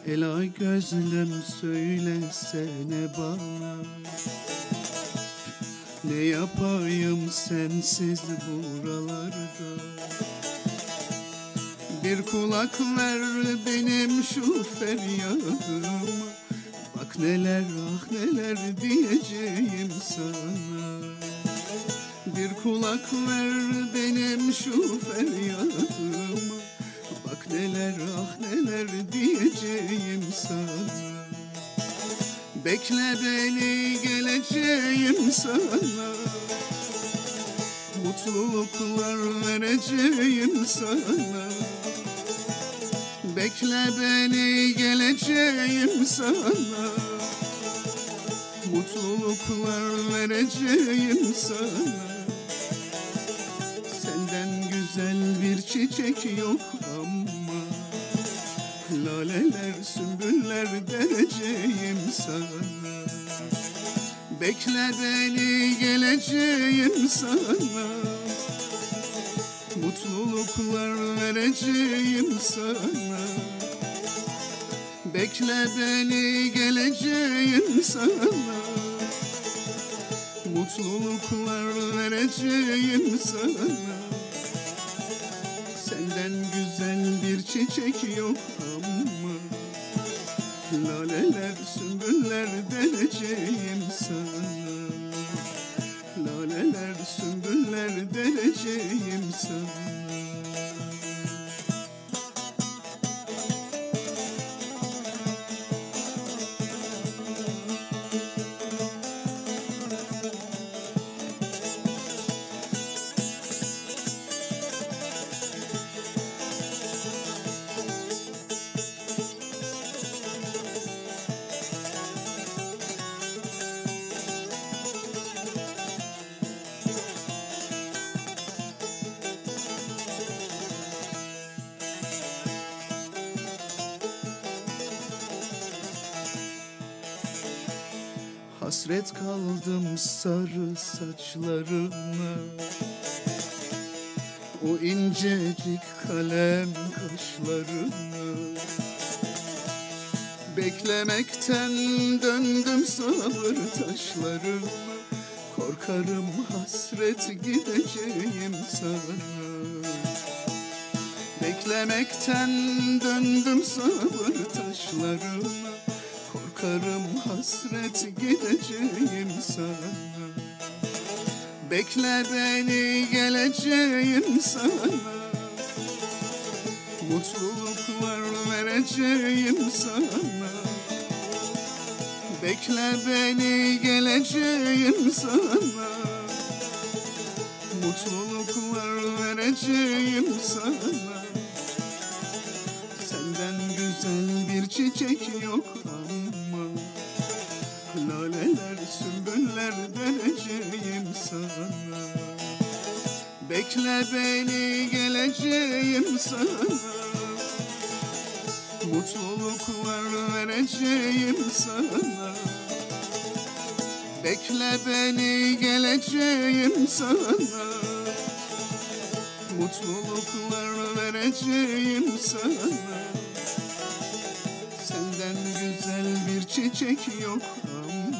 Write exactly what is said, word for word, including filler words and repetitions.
Ela gözlüm söylesene bana, ne yapayım sensiz buralarda? Bir kulak ver benim şu feryadıma, bak neler ah neler diyeceğim sana. Bir kulak ver benim şu feryadıma, bak neler ah neler diyeceğim sana. Bekle beni geleceğim sana, mutluluklar vereceğim sana. Bekle beni geleceğim sana, mutluluklar vereceğim sana. Senden güzel bir çiçek yok ama, laleler sümbüller dereceğim sana. Bekle beni geleceğim sana, mutluluklar vereceğim sana. Bekle beni geleceğim sana, mutluluklar vereceğim sana. Senden güzel bir çiçek yok ama, laleler sümbüller dereceğim sana. Laleler sümbüller dereceğim sana. Hasret kaldım sarı saçlarına, o incecik kalem kaşlarına. Beklemekten döndüm sabır taşlarına, korkarım hasret gideceğim sana. Beklemekten döndüm sabır taşlarına, korkarım hasret gideceğim sana. Bekle beni geleceğim sana, mutluluklar vereceğim sana. Bekle beni geleceğim sana, mutluluklar vereceğim sana. Senden güzel bir çiçek yok ama, laleler sümbüller vereceğim sana. Bekle beni geleceğim sana, mutluluklar vereceğim sana. Bekle beni geleceğim sana, mutluluklar vereceğim sana. Senden güzel bir çiçek yok ama,